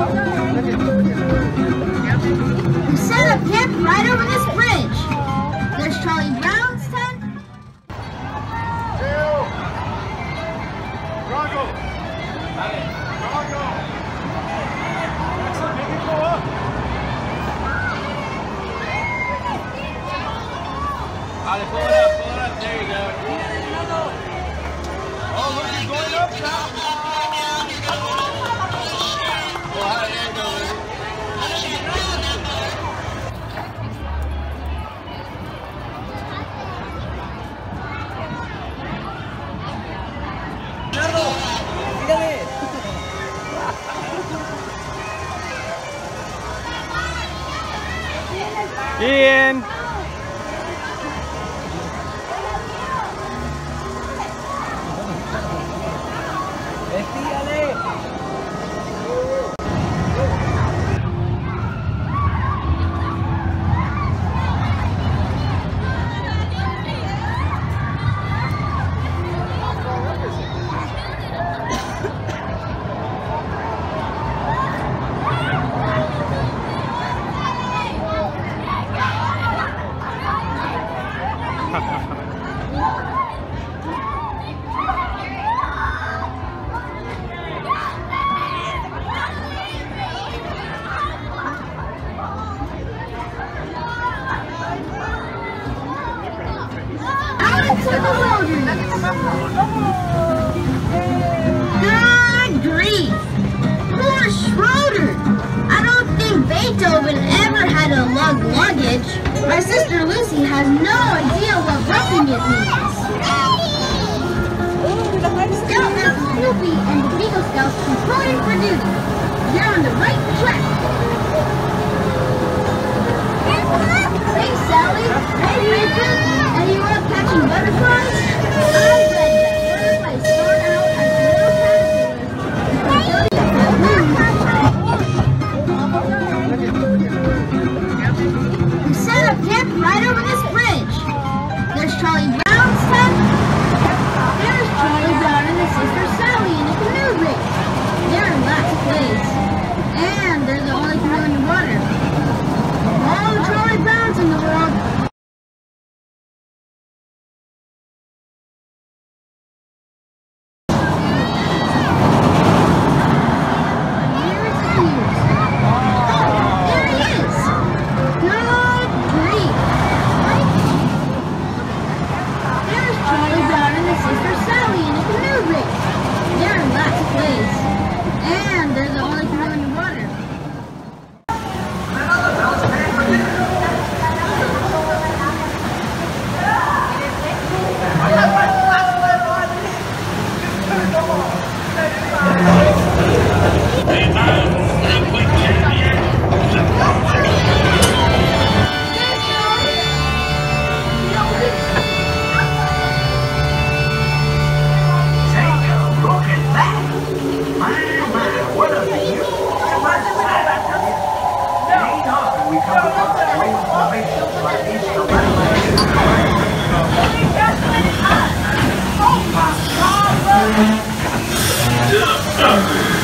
We set up camp right over this bridge. There's Charlie Brown's tent. Pull it up, there you go. Oh, look, he's going up now. Oh, there you go, baby. Ian! Good grief! Poor Schroeder! I don't think Beethoven ever had to lug luggage. My sister Lucy has no idea what roughing it means. Scoutmaster Snoopy and the Eagle Scouts reporting for duty. They're on the right track. Hey Sally! Hey Richard! Anyone catching butterflies? I read that butterflies start out as little caterpillars. We set up camp right over this bridge. There's Charlie Brown's tent. There's Charlie Brown and his sister Sally in a canoe race. They're in last place. And they're the only canoe in the water. All the Charlie Browns in the world. Oh my God!